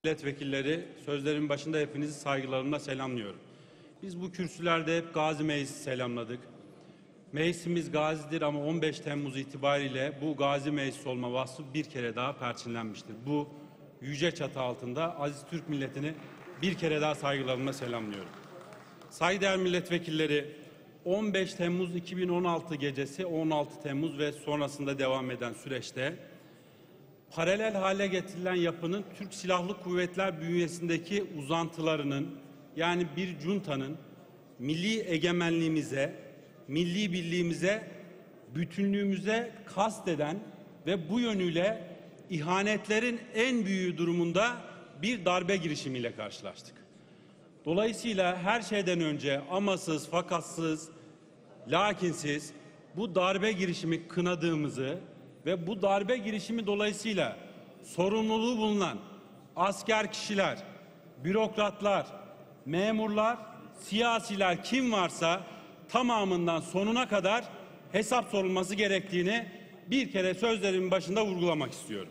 Milletvekilleri, sözlerimin başında hepinizi saygılarımla selamlıyorum. Biz bu kürsülerde hep Gazi Meclisi selamladık. Meclisimiz gazidir ama 15 Temmuz itibariyle bu Gazi Meclisi olma vasfı bir kere daha perçinlenmiştir. Bu yüce çatı altında aziz Türk milletini bir kere daha saygılarımla selamlıyorum. Saygıdeğer milletvekilleri, 15 Temmuz 2016 gecesi 16 Temmuz ve sonrasında devam eden süreçte paralel hale getirilen yapının Türk Silahlı Kuvvetler bünyesindeki uzantılarının, yani bir cuntanın milli egemenliğimize, milli birliğimize, bütünlüğümüze kasteden ve bu yönüyle ihanetlerin en büyüğü durumunda bir darbe girişimiyle karşılaştık. Dolayısıyla her şeyden önce amasız, fakatsız, lakinsiz bu darbe girişimi kınadığımızı ve bu darbe girişimi dolayısıyla sorumluluğu bulunan asker kişiler, bürokratlar, memurlar, siyasiler kim varsa tamamından sonuna kadar hesap sorulması gerektiğini bir kere sözlerimin başında vurgulamak istiyorum.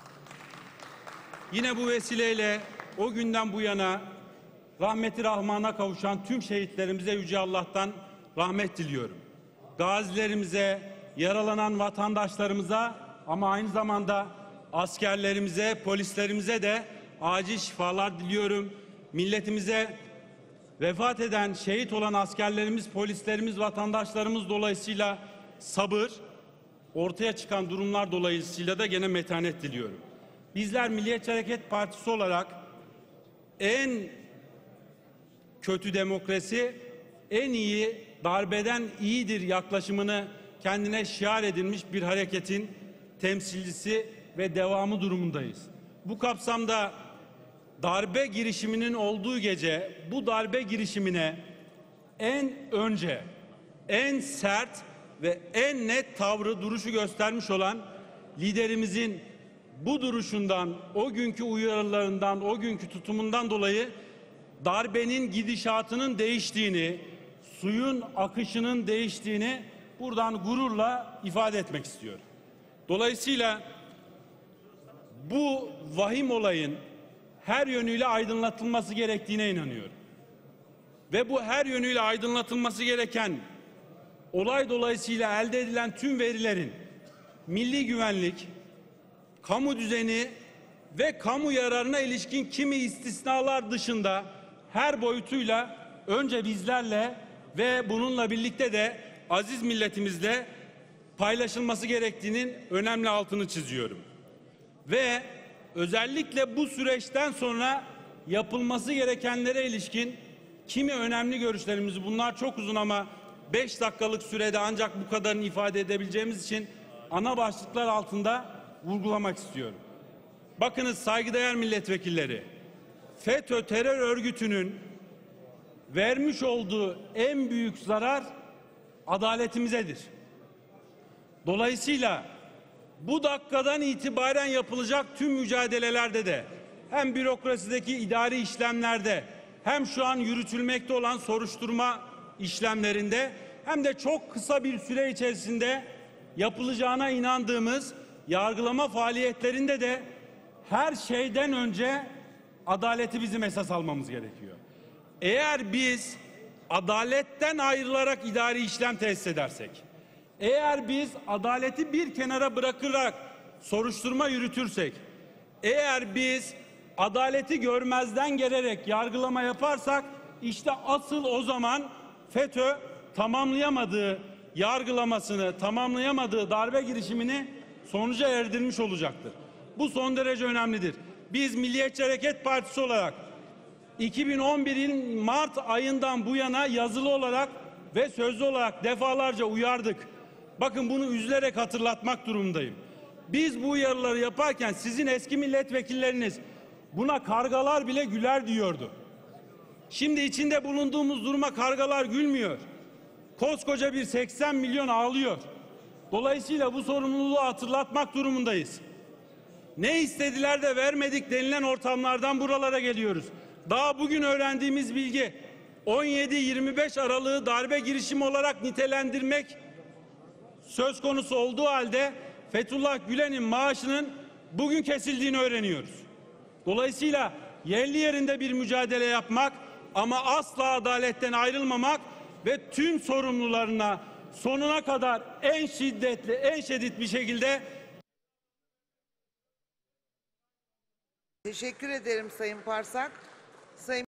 Yine bu vesileyle o günden bu yana rahmeti rahmana kavuşan tüm şehitlerimize Yüce Allah'tan rahmet diliyorum. Gazilerimize, yaralanan vatandaşlarımıza ama aynı zamanda askerlerimize, polislerimize de acil şifalar diliyorum. Milletimize vefat eden, şehit olan askerlerimiz, polislerimiz, vatandaşlarımız dolayısıyla sabır, ortaya çıkan durumlar dolayısıyla da gene metanet diliyorum. Bizler Milliyetçi Hareket Partisi olarak en kötü demokrasi, en iyi darbeden iyidir yaklaşımını kendine şiar edilmiş bir hareketin temsilcisi ve devamı durumundayız. Bu kapsamda darbe girişiminin olduğu gece bu darbe girişimine en önce, en sert ve en net tavrı, duruşu göstermiş olan liderimizin bu duruşundan, o günkü uyarılarından, o günkü tutumundan dolayı darbenin gidişatının değiştiğini, suyun akışının değiştiğini buradan gururla ifade etmek istiyorum. Dolayısıyla bu vahim olayın her yönüyle aydınlatılması gerektiğine inanıyorum. Ve bu her yönüyle aydınlatılması gereken olay dolayısıyla elde edilen tüm verilerin milli güvenlik, kamu düzeni ve kamu yararına ilişkin kimi istisnalar dışında her boyutuyla önce bizlerle ve bununla birlikte de aziz milletimizle paylaşılması gerektiğinin önemli altını çiziyorum. Ve özellikle bu süreçten sonra yapılması gerekenlere ilişkin kimi önemli görüşlerimizi, bunlar çok uzun ama 5 dakikalık sürede ancak bu kadarını ifade edebileceğimiz için ana başlıklar altında vurgulamak istiyorum. Bakınız saygıdeğer milletvekilleri, FETÖ terör örgütünün vermiş olduğu en büyük zarar adaletimizedir. Dolayısıyla bu dakikadan itibaren yapılacak tüm mücadelelerde de hem bürokrasideki idari işlemlerde hem şu an yürütülmekte olan soruşturma işlemlerinde hem de çok kısa bir süre içerisinde yapılacağına inandığımız yargılama faaliyetlerinde de her şeyden önce adaleti bizim esas almamız gerekiyor. Eğer biz adaletten ayrılarak idari işlem tesis edersek, eğer biz adaleti bir kenara bırakarak soruşturma yürütürsek, eğer biz adaleti görmezden gelerek yargılama yaparsak, işte asıl o zaman FETÖ tamamlayamadığı yargılamasını, tamamlayamadığı darbe girişimini sonuca erdirmiş olacaktır. Bu son derece önemlidir. Biz Milliyetçi Hareket Partisi olarak 2011'in Mart ayından bu yana yazılı olarak ve sözlü olarak defalarca uyardık. Bakın bunu üzülerek hatırlatmak durumundayım. Biz bu uyarıları yaparken sizin eski milletvekilleriniz buna kargalar bile güler diyordu. Şimdi içinde bulunduğumuz duruma kargalar gülmüyor. Koskoca bir 80 milyon ağlıyor. Dolayısıyla bu sorumluluğu hatırlatmak durumundayız. Ne istediler de vermedik denilen ortamlardan buralara geliyoruz. Daha bugün öğrendiğimiz bilgi 17-25 Aralık'ı darbe girişimi olarak nitelendirmek söz konusu olduğu halde Fethullah Gülen'in maaşının bugün kesildiğini öğreniyoruz. Dolayısıyla yerli yerinde bir mücadele yapmak ama asla adaletten ayrılmamak ve tüm sorumlularına sonuna kadar en şiddetli, en şiddet bir şekilde. Teşekkür ederim Sayın Parsak. Sayın